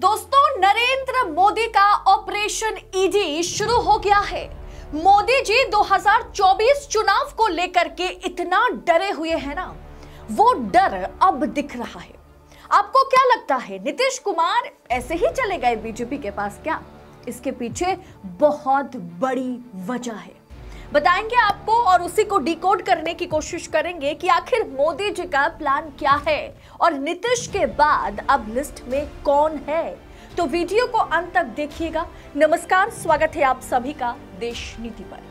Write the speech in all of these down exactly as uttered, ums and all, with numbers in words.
दोस्तों, नरेंद्र मोदी का operation ED शुरू हो गया है। मोदी जी दो हज़ार चौबीस चुनाव को लेकर के इतना डरे हुए हैं ना, वो डर अब दिख रहा है। आपको क्या लगता है, नीतीश कुमार ऐसे ही चले गए बीजेपी के पास क्या? इसके पीछे बहुत बड़ी वजह है, बताएंगे आपको और उसी को डिकोड करने की कोशिश करेंगे कि आखिर मोदी जी का प्लान क्या है और नीतीश के बाद अब लिस्ट में कौन है। तो वीडियो को अंत तक देखिएगा। नमस्कार, स्वागत है आप सभी का देश नीति पर।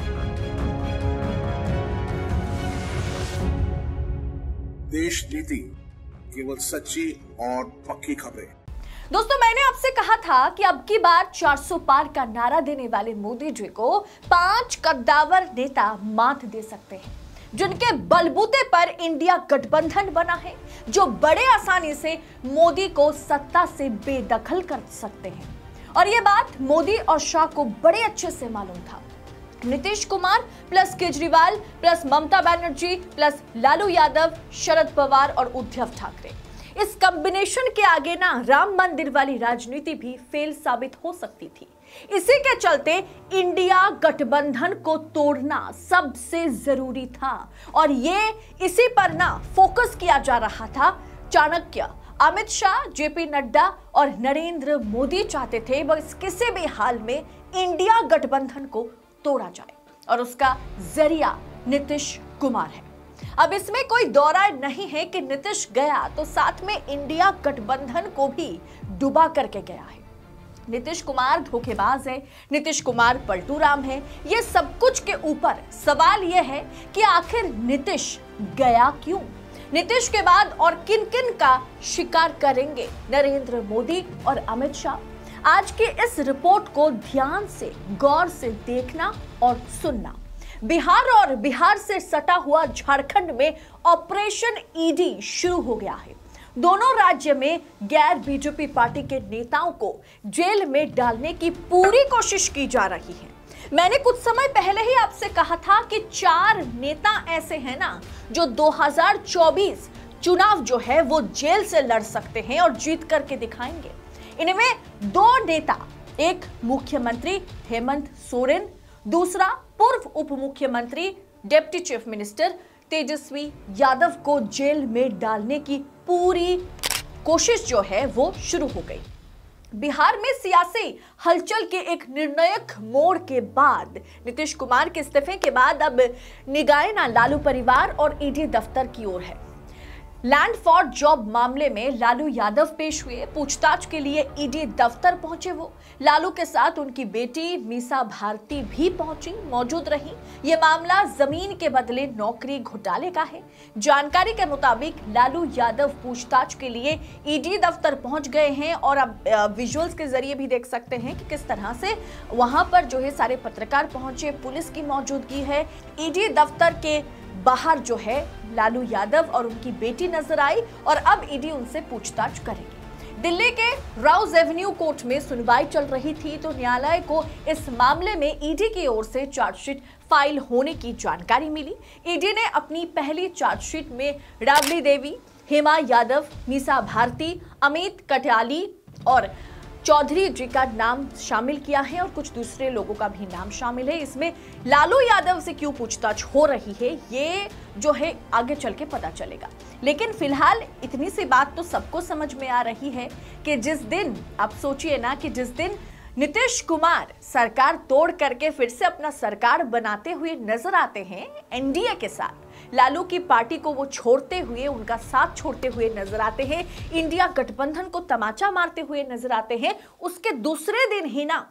देश नीति, केवल सच्ची और पक्की खबरें। दोस्तों, मैंने आपसे कहा था कि अब की बार चार सौ पार का नारा देने वाले मोदी जी को पांच कद्दावर नेता मात दे सकते हैं, जिनके बलबूते पर इंडिया गठबंधन बना है, जो बड़े आसानी से मोदी को सत्ता से बेदखल कर सकते हैं। और यह बात मोदी और शाह को बड़े अच्छे से मालूम था। Nitish Kumar plus Kejriwal plus Mamata Banerjee plus Lalu Yadav, Sharad Pawar और उद्धव ठाकरे, इस कॉम्बिनेशन के आगे ना राम मंदिर वाली राजनीति भी फेल साबित हो सकती थी। इसी के चलते इंडिया गठबंधन को तोड़ना सबसे जरूरी था और ये इसी पर ना फोकस किया जा रहा था। चाणक्य, अमित शाह, जेपी नड्डा और नरेंद्र मोदी चाहते थे बस किसी भी हाल में इंडिया गठबंधन को तोड़ा जाए और उसका जरिया नीतीश कुमार है। अब इसमें कोई दौरा नहीं है कि नीतीश गया तो साथ में इंडिया गठबंधन को भी डुबा करके गया है। नीतीश कुमार धोखेबाज है, नीतीश कुमार पलटू राम है। ये सब कुछ के ऊपर सवाल यह है कि आखिर नीतीश गया क्यों? नीतीश के बाद और किन किन का शिकार करेंगे नरेंद्र मोदी और अमित शाह? आज की इस रिपोर्ट को ध्यान से, गौर से देखना और सुनना। बिहार और बिहार से सटा हुआ झारखंड में ऑपरेशन ईडी शुरू हो गया है। दोनों राज्य में गैर बीजेपी पार्टी के नेताओं को जेल में डालने की पूरी कोशिश की जा रही है। मैंने कुछ समय पहले ही आपसे कहा था कि चार नेता ऐसे हैं ना, जो दो हज़ार चौबीस चुनाव जो है वो जेल से लड़ सकते हैं और जीत करके दिखाएंगे। इनमें दो नेता, एक मुख्यमंत्री हेमंत सोरेन, दूसरा पूर्व उप मुख्यमंत्री deputy chief minister Tejashwi Yadav को जेल में डालने की पूरी कोशिश जो है वो शुरू हो गई। बिहार में सियासी हलचल के एक निर्णायक मोड़ के बाद, नीतीश कुमार के इस्तीफे के बाद अब निगाहें ना लालू परिवार और ईडी दफ्तर की ओर है। लैंड फॉर जॉब मामले में लालू यादव पेश हुए, पूछताछ के लिए ईडी दफ्तर पहुंचे। वो लालू के साथ उनकी बेटी मीसा भारती भी पहुंची, मौजूद रही। ये मामला जमीन के बदले नौकरी घोटाले का है। जानकारी के मुताबिक लालू यादव पूछताछ के लिए ईडी दफ्तर पहुंच गए हैं और अब विजुअल्स के जरिए भी देख सकते हैं कि किस तरह से वहां पर जो है सारे पत्रकार पहुंचे, पुलिस की मौजूदगी है। ईडी दफ्तर के बाहर जो है लालू यादव और उनकी बेटी नजर आई और अब ईडी उनसे पूछताछ करेगी। दिल्ली के राउज एवेन्यू कोर्ट में सुनवाई चल रही थी तो न्यायालय को इस मामले में ईडी की ओर से चार्जशीट फाइल होने की जानकारी मिली। ईडी ने अपनी पहली चार्जशीट में राबड़ी देवी, हेमा यादव, मीसा भारती, अमित कटाली और चौधरी जी का नाम शामिल किया है और कुछ दूसरे लोगों का भी नाम शामिल है। इसमें लालू यादव से क्यों पूछताछ हो रही है ये जो है आगे चल के पता चलेगा, लेकिन फिलहाल इतनी सी बात तो सबको समझ में आ रही है कि जिस दिन, आप सोचिए ना, कि जिस दिन नीतीश कुमार सरकार तोड़ करके फिर से अपना सरकार बनाते हुए नजर आते हैं एनडीए के साथ, लालू की पार्टी को वो छोड़ते हुए, उनका साथ छोड़ते हुए नजर आते हैं, इंडिया गठबंधन को तमाचा मारते हुए नजर आते हैं, उसके दूसरे दिन ही ना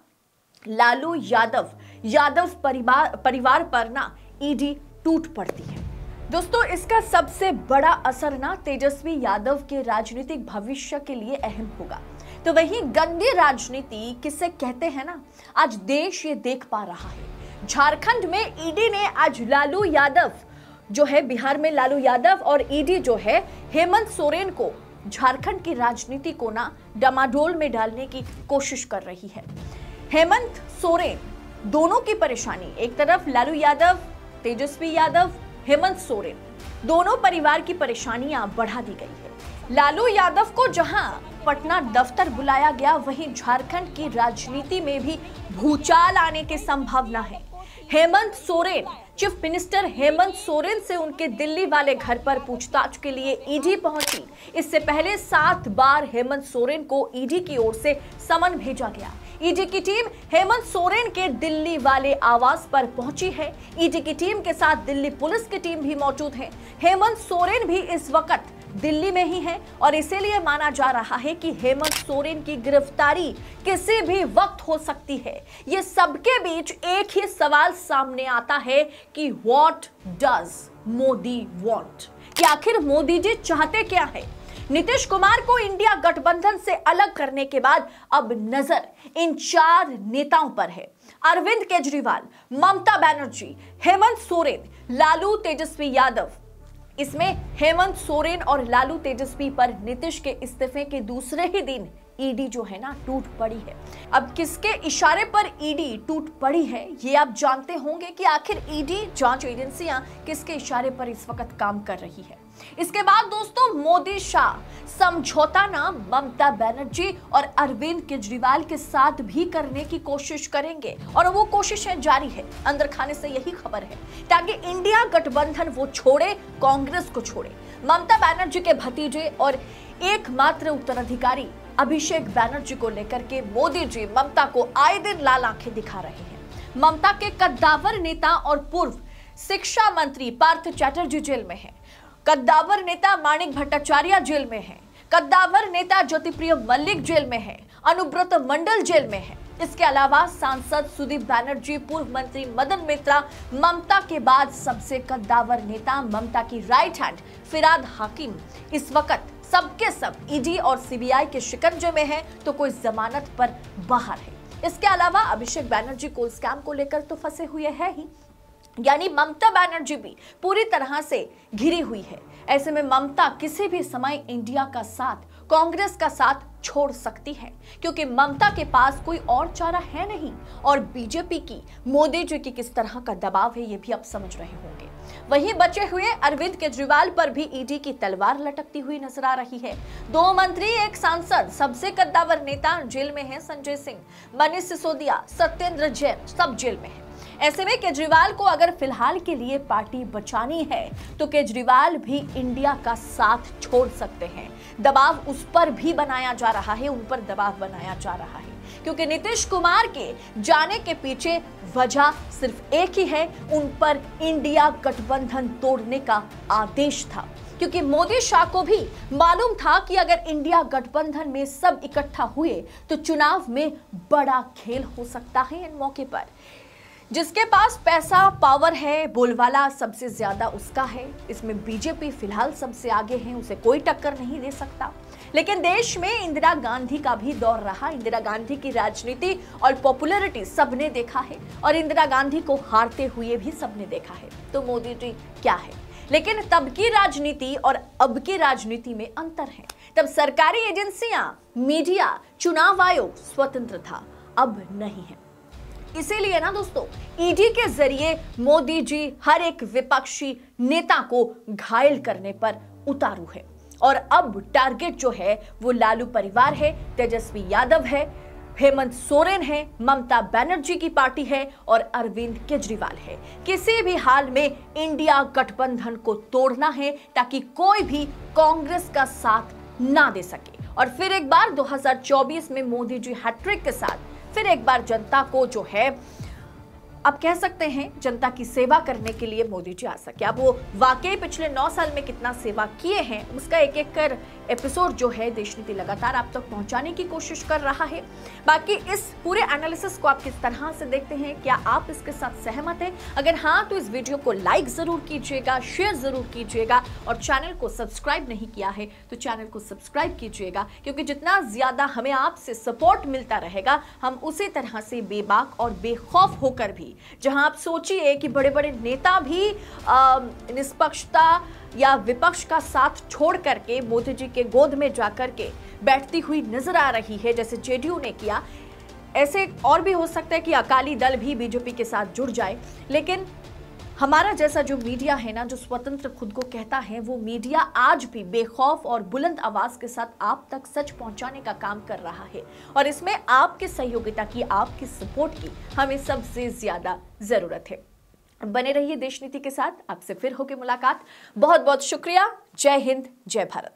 लालू यादव यादव परिवार परिवार पर ना ईडी टूट पड़ती है। दोस्तों, इसका सबसे बड़ा असर ना तेजस्वी यादव के राजनीतिक भविष्य के लिए अहम होगा। तो वही गंदी राजनीति किसे कहते हैं ना, आज देश ये देख पा रहा है। झारखंड में ईडी ने आज लालू यादव जो है, बिहार में लालू यादव और ईडी जो है हेमंत सोरेन को झारखंड की राजनीति को ना डामाडोल में डालने की कोशिश कर रही है। हेमंत सोरेन दोनों की परेशानी, एक तरफ लालू यादव, तेजस्वी यादव, हेमंत सोरेन, दोनों परिवार की परेशानियां बढ़ा दी गई है। लालू यादव को जहां पटना दफ्तर बुलाया गया, वहीं झारखंड की राजनीति में भी भूचाल आने की संभावना है। हेमंत सोरेन, चीफ मिनिस्टर हेमंत सोरेन से उनके दिल्ली वाले घर पर पूछताछ के लिए ईडी पहुंची। इससे पहले सात बार हेमंत सोरेन को ईडी की ओर से समन भेजा गया। ईडी की टीम हेमंत सोरेन के दिल्ली वाले आवास पर पहुंची है। ईडी की टीम के साथ दिल्ली पुलिस की टीम भी मौजूद है। हेमंत सोरेन भी इस वक्त दिल्ली में ही है और इसीलिए माना जा रहा है कि हेमंत सोरेन की गिरफ्तारी किसी भी वक्त हो सकती है। ये सबके बीच एक ही सवाल सामने आता है कि व्हाट डज मोदी वांट, कि आखिर मोदी जी चाहते क्या है। नीतीश कुमार को इंडिया गठबंधन से अलग करने के बाद अब नजर इन चार नेताओं पर है। अरविंद केजरीवाल, ममता बनर्जी, हेमंत सोरेन, लालू तेजस्वी यादव। इसमें हेमंत सोरेन और लालू तेजस्वी पर नीतीश के इस्तीफे के दूसरे ही दिन ईडी जो है ना टूट पड़ी है। अब किसके इशारे पर ईडी टूट पड़ी है, ये आप जानते होंगे कि आखिर ईडी जांच एजेंसियां किसके इशारे पर इस वक्त काम कर रही है। इसके बाद दोस्तों मोदी शाह समझौता नाम ममता बनर्जी और अरविंद केजरीवाल के साथ भी करने की कोशिश करेंगे और वो कोशिशें जारी है। अंदर खाने से यही खबर है ताकि इंडिया गठबंधन वो छोड़े, कांग्रेस को छोड़े। ममता बनर्जी के भतीजे और एकमात्र उत्तराधिकारी अभिषेक बनर्जी को लेकर के मोदी जी ममता को आए दिन लाल आंखें दिखा रहे हैं। ममता के कद्दावर नेता और पूर्व शिक्षा मंत्री पार्थ चैटर्जी जेल में हैं। कद्दावर नेता माणिक भट्टाचार्य जेल में हैं। कद्दावर नेता ज्योतिप्रिय मल्लिक जेल में हैं। अनुब्रत मंडल जेल में हैं। इसके अलावा सांसद सुदीप बनर्जी, पूर्व मंत्री मदन मित्रा, ममता के बाद सबसे कद्दावर नेता ममता की राइट हैंड फिराद हाकिम इस वक्त सबके सब ईडी और सीबीआई के शिकंजे में है, तो कोई जमानत पर बाहर है। इसके अलावा अभिषेक बनर्जी कोल स्कैम को लेकर तो फंसे हुए हैं ही, यानी ममता बनर्जी भी पूरी तरह से घिरी हुई है। ऐसे में ममता किसी भी समय इंडिया का साथ, कांग्रेस का साथ छोड़ सकती है, क्योंकि ममता के पास कोई और चारा है नहीं। और बीजेपी की मोदी जी की किस तरह का दबाव है ये भी आप समझ रहे होंगे। वहीं बचे हुए अरविंद केजरीवाल पर भी ईडी की तलवार लटकती हुई नजर आ रही है। दो मंत्री, एक सांसद, सबसे कद्दावर नेता जेल में है। संजय सिंह, मनीष सिसोदिया, सत्येंद्र जैन सब जेल में है। ऐसे में केजरीवाल को अगर फिलहाल के लिए पार्टी बचानी है तो केजरीवाल भी इंडिया का साथ छोड़ सकते हैं। दबाव उस पर भी बनाया जा रहा है, उन पर दबाव बनाया जा रहा है, क्योंकि नीतीश कुमार के जाने के पीछे वजह सिर्फ एक ही है, उन पर इंडिया गठबंधन तोड़ने का आदेश था। क्योंकि मोदी शाह को भी मालूम था कि अगर इंडिया गठबंधन में सब इकट्ठा हुए तो चुनाव में बड़ा खेल हो सकता है। इन मौके पर जिसके पास पैसा, पावर है, बोलवाला सबसे ज्यादा उसका है। इसमें बीजेपी फिलहाल सबसे आगे है, उसे कोई टक्कर नहीं दे सकता। लेकिन देश में इंदिरा गांधी का भी दौर रहा। इंदिरा गांधी की राजनीति और पॉपुलैरिटी सबने देखा है और इंदिरा गांधी को हारते हुए भी सबने देखा है। तो मोदी जी क्या है, लेकिन तब की राजनीति और अब की राजनीति में अंतर है। तब सरकारी एजेंसियां, मीडिया, चुनाव आयोग स्वतंत्र था, अब नहीं है। इसीलिए ना दोस्तों, ईडी के जरिए मोदी जी हर एक विपक्षी नेता को घायल करने पर उतारू है और अब टारगेट जो है वो लालू परिवार है, तेजस्वी यादव है, हेमंत सोरेन है, ममता बनर्जी की पार्टी है और अरविंद केजरीवाल है। किसी भी हाल में इंडिया गठबंधन को तोड़ना है ताकि कोई भी कांग्रेस का साथ ना दे सके और फिर एक बार दो हज़ार चौबीस में मोदी जी हैट्रिक के साथ फिर एक बार जनता को जो है आप कह सकते हैं जनता की सेवा करने के लिए मोदी जी आ सके। अब वो वाकई पिछले नौ साल में कितना सेवा किए हैं उसका एक एक कर एपिसोड जो है देश नीति लगातार आप तक पहुंचाने की कोशिश कर रहा है। बाकी इस पूरे एनालिसिस को आप किस तरह से देखते हैं, क्या आप इसके साथ सहमत हैं? अगर हाँ तो इस वीडियो को लाइक जरूर कीजिएगा, शेयर जरूर कीजिएगा और चैनल को सब्सक्राइब नहीं किया है तो चैनल को सब्सक्राइब कीजिएगा, क्योंकि जितना ज्यादा हमें आपसे सपोर्ट मिलता रहेगा हम उसी तरह से बेबाक और बेखौफ होकर भी, जहां आप सोचिए कि बड़े बड़े नेता भी निष्पक्षता या विपक्ष का साथ छोड़ करके मोदी जी के गोद में जाकर के बैठती हुई नजर आ रही है, जैसे जेडीयू ने किया, ऐसे और भी हो सकता है कि अकाली दल भी बीजेपी के साथ जुड़ जाए। लेकिन हमारा जैसा जो मीडिया है ना, जो स्वतंत्र खुद को कहता है, वो मीडिया आज भी बेखौफ और बुलंद आवाज के साथ आप तक सच पहुंचाने का काम कर रहा है। और इसमें आपकी सहयोगिता की, आपकी सपोर्ट की हमें सबसे ज्यादा जरूरत है। बने रहिए देश नीति के साथ। आपसे फिर होगी मुलाकात। बहुत बहुत शुक्रिया। जय हिंद, जय भारत।